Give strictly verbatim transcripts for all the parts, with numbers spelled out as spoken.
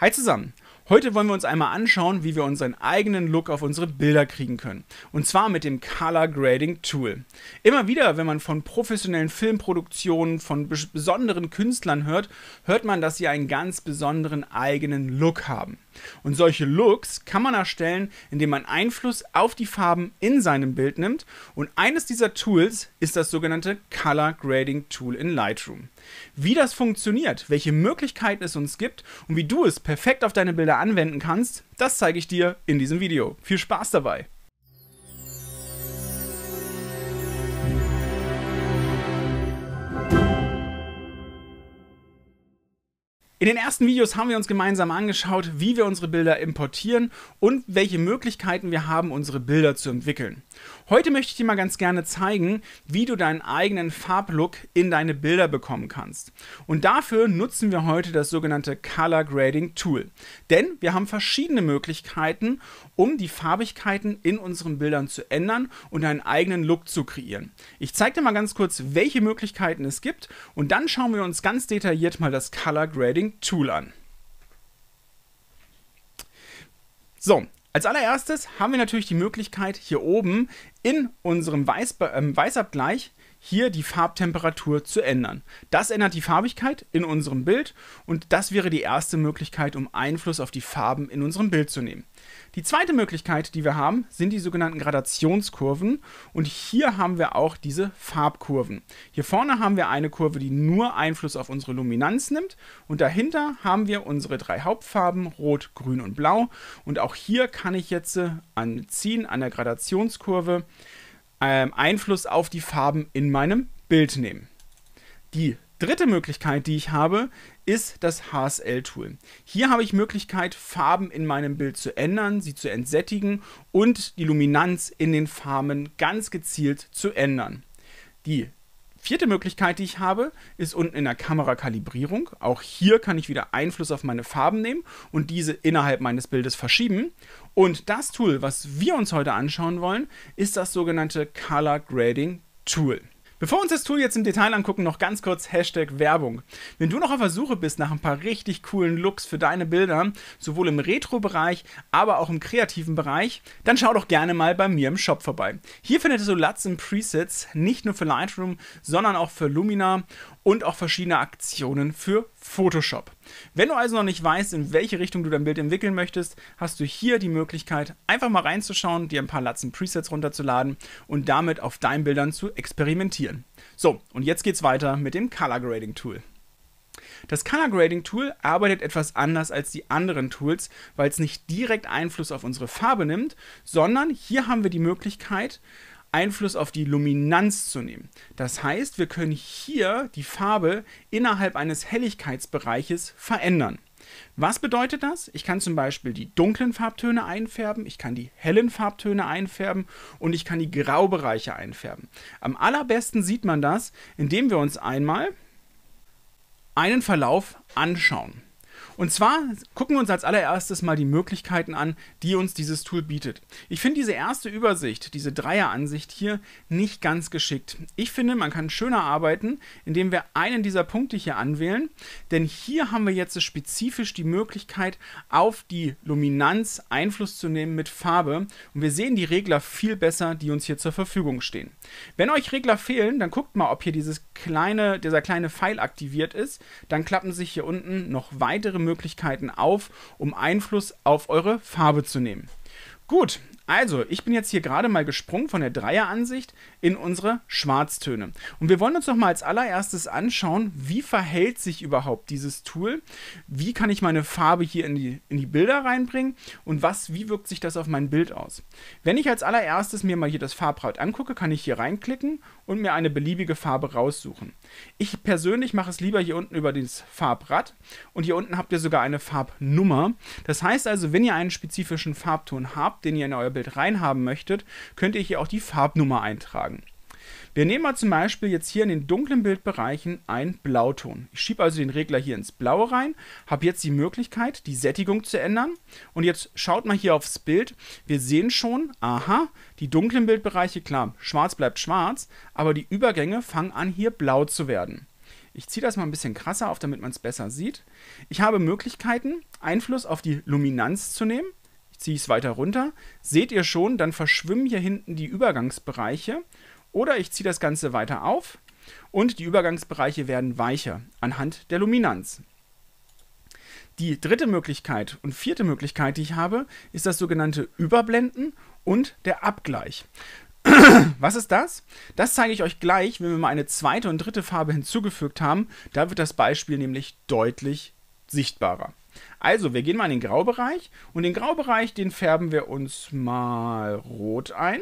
Hi zusammen! Heute wollen wir uns einmal anschauen, wie wir unseren eigenen Look auf unsere Bilder kriegen können. Und zwar mit dem Color Grading Tool. Immer wieder, wenn man von professionellen Filmproduktionen, von besonderen Künstlern hört, hört man, dass sie einen ganz besonderen eigenen Look haben. Und solche Looks kann man erstellen, indem man Einfluss auf die Farben in seinem Bild nimmt. Und eines dieser Tools ist das sogenannte Color Grading Tool in Lightroom. Wie das funktioniert, welche Möglichkeiten es uns gibt und wie du es perfekt auf deine Bilder anwenden kannst, das zeige ich dir in diesem Video. Viel Spaß dabei! In den ersten Videos haben wir uns gemeinsam angeschaut, wie wir unsere Bilder importieren und welche Möglichkeiten wir haben, unsere Bilder zu entwickeln. Heute möchte ich dir mal ganz gerne zeigen, wie du deinen eigenen Farblook in deine Bilder bekommen kannst. Und dafür nutzen wir heute das sogenannte Color Grading Tool. Denn wir haben verschiedene Möglichkeiten, um die Farbigkeiten in unseren Bildern zu ändern und einen eigenen Look zu kreieren. Ich zeige dir mal ganz kurz, welche Möglichkeiten es gibt und dann schauen wir uns ganz detailliert mal das Color Grading Tool an. So, als allererstes haben wir natürlich die Möglichkeit, hier oben in unserem Weiß, äh, Weißabgleich hier die Farbtemperatur zu ändern. Das ändert die Farbigkeit in unserem Bild und das wäre die erste Möglichkeit, um Einfluss auf die Farben in unserem Bild zu nehmen. Die zweite Möglichkeit, die wir haben, sind die sogenannten Gradationskurven und hier haben wir auch diese Farbkurven. Hier vorne haben wir eine Kurve, die nur Einfluss auf unsere Luminanz nimmt und dahinter haben wir unsere drei Hauptfarben Rot, Grün und Blau und auch hier kann ich jetzt an Ziehen an der Gradationskurve ähm, Einfluss auf die Farben in meinem Bild nehmen. Die dritte Möglichkeit, die ich habe, ist das H S L-Tool. Hier habe ich Möglichkeit, Farben in meinem Bild zu ändern, sie zu entsättigen und die Luminanz in den Farben ganz gezielt zu ändern. Die vierte Möglichkeit, die ich habe, ist unten in der Kamerakalibrierung. Auch hier kann ich wieder Einfluss auf meine Farben nehmen und diese innerhalb meines Bildes verschieben. Und das Tool, was wir uns heute anschauen wollen, ist das sogenannte Color Grading Tool. Bevor wir uns das Tool jetzt im Detail angucken, noch ganz kurz Hashtag Werbung. Wenn du noch auf der Suche bist nach ein paar richtig coolen Looks für deine Bilder, sowohl im Retro-Bereich, aber auch im kreativen Bereich, dann schau doch gerne mal bei mir im Shop vorbei. Hier findest du Latzen Presets, nicht nur für Lightroom, sondern auch für Lumina und auch verschiedene Aktionen für Photoshop. Wenn du also noch nicht weißt, in welche Richtung du dein Bild entwickeln möchtest, hast du hier die Möglichkeit, einfach mal reinzuschauen, dir ein paar Latzen Presets runterzuladen und damit auf deinen Bildern zu experimentieren. So, und jetzt geht's weiter mit dem Color Grading Tool. Das Color Grading Tool arbeitet etwas anders als die anderen Tools, weil es nicht direkt Einfluss auf unsere Farbe nimmt, sondern hier haben wir die Möglichkeit, Einfluss auf die Luminanz zu nehmen. Das heißt, wir können hier die Farbe innerhalb eines Helligkeitsbereiches verändern. Was bedeutet das? Ich kann zum Beispiel die dunklen Farbtöne einfärben, ich kann die hellen Farbtöne einfärben und ich kann die Graubereiche einfärben. Am allerbesten sieht man das, indem wir uns einmal einen Verlauf anschauen. Und zwar gucken wir uns als allererstes mal die Möglichkeiten an, die uns dieses Tool bietet. Ich finde diese erste Übersicht, diese Dreieransicht hier, nicht ganz geschickt. Ich finde, man kann schöner arbeiten, indem wir einen dieser Punkte hier anwählen, denn hier haben wir jetzt spezifisch die Möglichkeit, auf die Luminanz Einfluss zu nehmen mit Farbe und wir sehen die Regler viel besser, die uns hier zur Verfügung stehen. Wenn euch Regler fehlen, dann guckt mal, ob hier dieses kleine, dieser kleine Pfeil aktiviert ist, dann klappen sich hier unten noch weitere Möglichkeiten auf, um Einfluss auf eure Farbe zu nehmen. Gut, also ich bin jetzt hier gerade mal gesprungen von der Dreieransicht in unsere Schwarztöne. Und wir wollen uns noch mal als allererstes anschauen, wie verhält sich überhaupt dieses Tool, wie kann ich meine Farbe hier in die, in die Bilder reinbringen und was, wie wirkt sich das auf mein Bild aus. Wenn ich als allererstes mir mal hier das Farbrad angucke, kann ich hier reinklicken und mir eine beliebige Farbe raussuchen. Ich persönlich mache es lieber hier unten über das Farbrad und hier unten habt ihr sogar eine Farbnummer. Das heißt also, wenn ihr einen spezifischen Farbton habt, den ihr in euer Bild reinhaben möchtet, könnt ihr hier auch die Farbnummer eintragen. Wir nehmen mal zum Beispiel jetzt hier in den dunklen Bildbereichen einen Blauton. Ich schiebe also den Regler hier ins Blaue rein, habe jetzt die Möglichkeit, die Sättigung zu ändern. Und jetzt schaut mal hier aufs Bild. Wir sehen schon, aha, die dunklen Bildbereiche, klar, schwarz bleibt schwarz, aber die Übergänge fangen an, hier blau zu werden. Ich ziehe das mal ein bisschen krasser auf, damit man es besser sieht. Ich habe Möglichkeiten, Einfluss auf die Luminanz zu nehmen. Ich ziehe es weiter runter. Seht ihr schon, dann verschwimmen hier hinten die Übergangsbereiche. Oder ich ziehe das Ganze weiter auf und die Übergangsbereiche werden weicher anhand der Luminanz. Die dritte Möglichkeit und vierte Möglichkeit, die ich habe, ist das sogenannte Überblenden und der Abgleich. Was ist das? Das zeige ich euch gleich, wenn wir mal eine zweite und dritte Farbe hinzugefügt haben. Da wird das Beispiel nämlich deutlich sichtbarer. Also, wir gehen mal in den Graubereich und den Graubereich, den färben wir uns mal rot ein.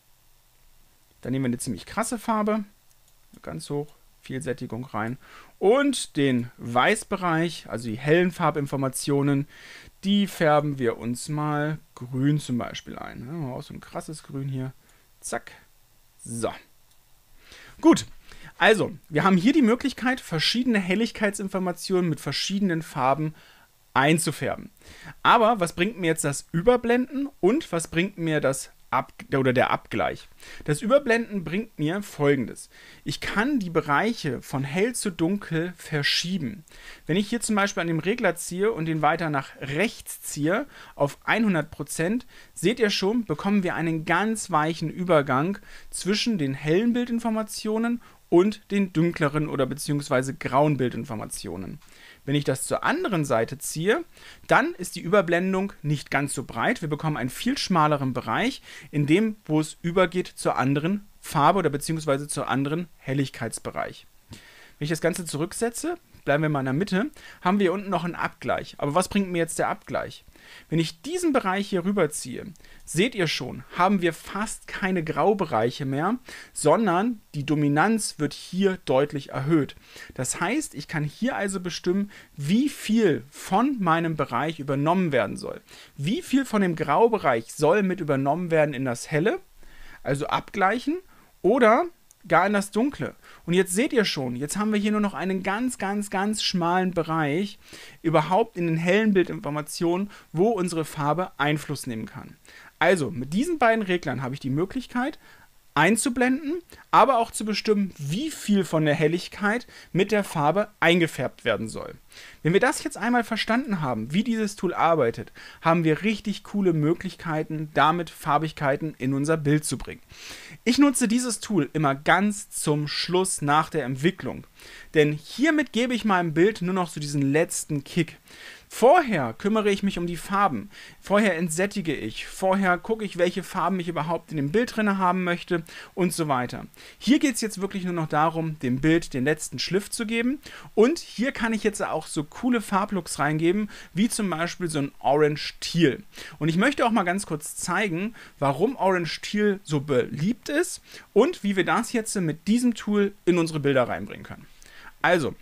Dann nehmen wir eine ziemlich krasse Farbe, ganz hoch, viel Sättigung rein. Und den Weißbereich, also die hellen Farbinformationen, die färben wir uns mal grün zum Beispiel ein. Ja, auch so ein krasses Grün hier. Zack. So. Gut. Also, wir haben hier die Möglichkeit, verschiedene Helligkeitsinformationen mit verschiedenen Farben einzufärben. Aber was bringt mir jetzt das Überblenden und was bringt mir das Ab oder der Abgleich? Das Überblenden bringt mir Folgendes. Ich kann die Bereiche von hell zu dunkel verschieben. Wenn ich hier zum Beispiel an dem Regler ziehe und den weiter nach rechts ziehe auf hundert Prozent, seht ihr schon, bekommen wir einen ganz weichen Übergang zwischen den hellen Bildinformationen und den dunkleren oder beziehungsweise grauen Bildinformationen. Wenn ich das zur anderen Seite ziehe, dann ist die Überblendung nicht ganz so breit. Wir bekommen einen viel schmaleren Bereich, in dem, wo es übergeht zur anderen Farbe oder beziehungsweise zur anderen Helligkeitsbereich. Wenn ich das Ganze zurücksetze, bleiben wir mal in der Mitte, haben wir hier unten noch einen Abgleich. Aber was bringt mir jetzt der Abgleich? Wenn ich diesen Bereich hier rüberziehe, seht ihr schon, haben wir fast keine Graubereiche mehr, sondern die Dominanz wird hier deutlich erhöht. Das heißt, ich kann hier also bestimmen, wie viel von meinem Bereich übernommen werden soll. Wie viel von dem Graubereich soll mit übernommen werden in das Helle, also abgleichen, oder gar in das Dunkle. Und jetzt seht ihr schon, jetzt haben wir hier nur noch einen ganz, ganz, ganz schmalen Bereich überhaupt in den hellen Bildinformationen, wo unsere Farbe Einfluss nehmen kann. Also mit diesen beiden Reglern habe ich die Möglichkeit einzublenden, aber auch zu bestimmen, wie viel von der Helligkeit mit der Farbe eingefärbt werden soll. Wenn wir das jetzt einmal verstanden haben, wie dieses Tool arbeitet, haben wir richtig coole Möglichkeiten, damit Farbigkeiten in unser Bild zu bringen. Ich nutze dieses Tool immer ganz zum Schluss nach der Entwicklung, denn hiermit gebe ich meinem Bild nur noch so diesen letzten Kick. Vorher kümmere ich mich um die Farben, vorher entsättige ich, vorher gucke ich, welche Farben ich überhaupt in dem Bild drin haben möchte und so weiter. Hier geht es jetzt wirklich nur noch darum, dem Bild den letzten Schliff zu geben, und hier kann ich jetzt auch so coole Farblooks reingeben, wie zum Beispiel so ein Orange Teal. Und ich möchte auch mal ganz kurz zeigen, warum Orange Teal so beliebt ist und wie wir das jetzt mit diesem Tool in unsere Bilder reinbringen können. Also,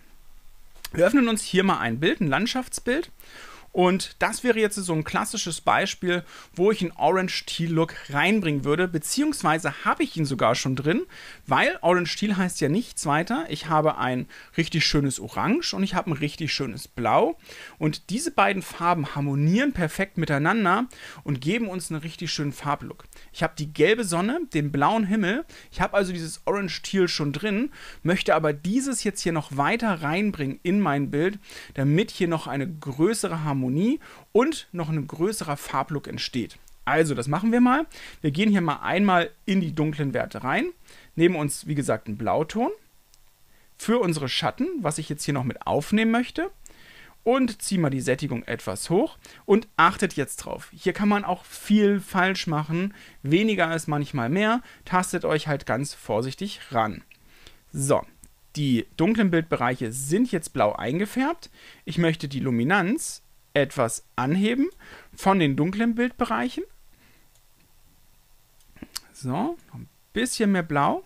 wir öffnen uns hier mal ein Bild, ein Landschaftsbild. Und das wäre jetzt so ein klassisches Beispiel, wo ich einen Orange Teal Look reinbringen würde, beziehungsweise habe ich ihn sogar schon drin, weil Orange Teal heißt ja nichts weiter. Ich habe ein richtig schönes Orange und ich habe ein richtig schönes Blau, und diese beiden Farben harmonieren perfekt miteinander und geben uns einen richtig schönen Farblook. Ich habe die gelbe Sonne, den blauen Himmel, ich habe also dieses Orange Teal schon drin, möchte aber dieses jetzt hier noch weiter reinbringen in mein Bild, damit hier noch eine größere Harmonie und noch ein größerer Farblook entsteht. Also, das machen wir mal. Wir gehen hier mal einmal in die dunklen Werte rein, nehmen uns, wie gesagt, einen Blauton für unsere Schatten, was ich jetzt hier noch mit aufnehmen möchte, und ziehen mal die Sättigung etwas hoch und achtet jetzt drauf. Hier kann man auch viel falsch machen, weniger ist manchmal mehr, tastet euch halt ganz vorsichtig ran. So, die dunklen Bildbereiche sind jetzt blau eingefärbt. Ich möchte die Luminanz etwas anheben von den dunklen Bildbereichen. So, noch ein bisschen mehr blau.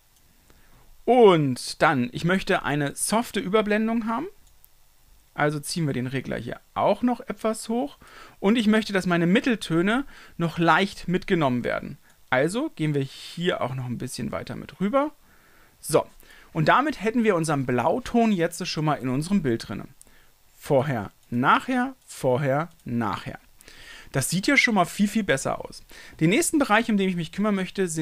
Und dann, ich möchte eine softe Überblendung haben. Also ziehen wir den Regler hier auch noch etwas hoch. Und ich möchte, dass meine Mitteltöne noch leicht mitgenommen werden. Also gehen wir hier auch noch ein bisschen weiter mit rüber. So, und damit hätten wir unseren Blauton jetzt schon mal in unserem Bild drin. Vorher, nachher, vorher, nachher. Das sieht ja schon mal viel, viel besser aus. Den nächsten Bereich, um den ich mich kümmern möchte, sind die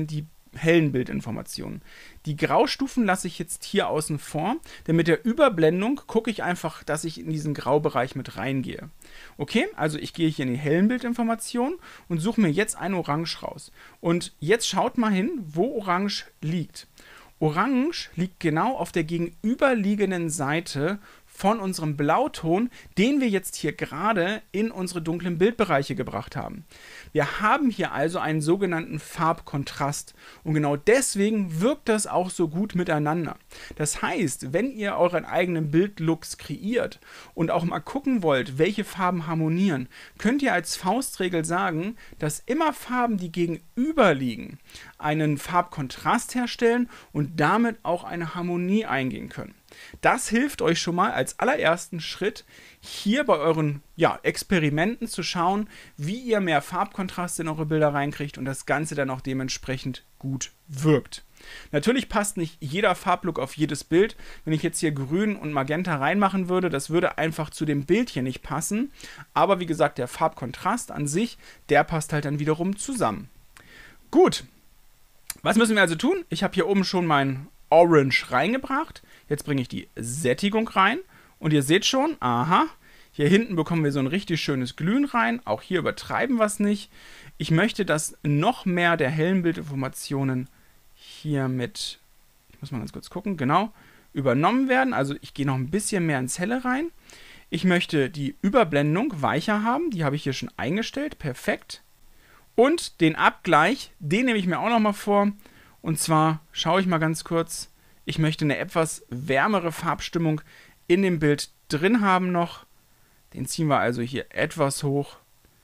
hellen Bildinformationen. Die Graustufen lasse ich jetzt hier außen vor, denn mit der Überblendung gucke ich einfach, dass ich in diesen Graubereich mit reingehe. Okay, also ich gehe hier in die hellen Bildinformationen und suche mir jetzt ein Orange raus. Und jetzt schaut mal hin, wo Orange liegt. Orange liegt genau auf der gegenüberliegenden Seite von unserem Blauton, den wir jetzt hier gerade in unsere dunklen Bildbereiche gebracht haben. Wir haben hier also einen sogenannten Farbkontrast und genau deswegen wirkt das auch so gut miteinander. Das heißt, wenn ihr euren eigenen Bildlooks kreiert und auch mal gucken wollt, welche Farben harmonieren, könnt ihr als Faustregel sagen, dass immer Farben, die gegenüber liegen, einen Farbkontrast herstellen und damit auch eine Harmonie eingehen können. Das hilft euch schon mal als allerersten Schritt, hier bei euren ja, Experimenten zu schauen, wie ihr mehr Farbkontrast in eure Bilder reinkriegt und das Ganze dann auch dementsprechend gut wirkt. Natürlich passt nicht jeder Farblook auf jedes Bild. Wenn ich jetzt hier Grün und Magenta reinmachen würde, das würde einfach zu dem Bild hier nicht passen. Aber wie gesagt, der Farbkontrast an sich, der passt halt dann wiederum zusammen. Gut, was müssen wir also tun? Ich habe hier oben schon mein Orange reingebracht. Jetzt bringe ich die Sättigung rein und ihr seht schon, aha, hier hinten bekommen wir so ein richtig schönes Glühen rein. Auch hier übertreiben wir es nicht. Ich möchte, dass noch mehr der hellen Bildinformationen hier mit, ich muss mal ganz kurz gucken, genau, übernommen werden. Also ich gehe noch ein bisschen mehr ins Helle rein. Ich möchte die Überblendung weicher haben, die habe ich hier schon eingestellt, perfekt. Und den Abgleich, den nehme ich mir auch noch mal vor. Und zwar schaue ich mal ganz kurz, ich möchte eine etwas wärmere Farbstimmung in dem Bild drin haben noch. Den ziehen wir also hier etwas hoch.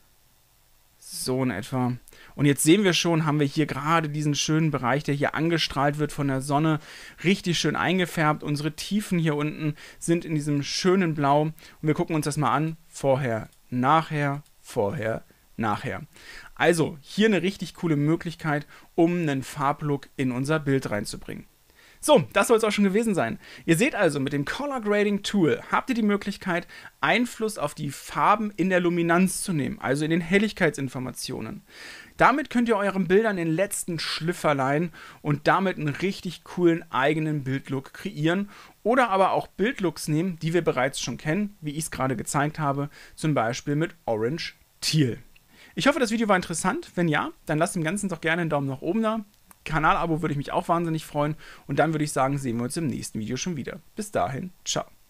So in etwa. Und jetzt sehen wir schon, haben wir hier gerade diesen schönen Bereich, der hier angestrahlt wird von der Sonne, richtig schön eingefärbt. Unsere Tiefen hier unten sind in diesem schönen Blau. Und wir gucken uns das mal an. Vorher, nachher, vorher, nachher. Also hier eine richtig coole Möglichkeit, um einen Farblook in unser Bild reinzubringen. So, das soll es auch schon gewesen sein. Ihr seht also, mit dem Color Grading Tool habt ihr die Möglichkeit, Einfluss auf die Farben in der Luminanz zu nehmen, also in den Helligkeitsinformationen. Damit könnt ihr euren Bildern den letzten Schliff verleihen und damit einen richtig coolen eigenen Bildlook kreieren oder aber auch Bildlooks nehmen, die wir bereits schon kennen, wie ich es gerade gezeigt habe, zum Beispiel mit Orange Teal. Ich hoffe, das Video war interessant. Wenn ja, dann lasst dem Ganzen doch gerne einen Daumen nach oben da. Kanalabo würde ich mich auch wahnsinnig freuen. Und dann würde ich sagen, sehen wir uns im nächsten Video schon wieder. Bis dahin, ciao.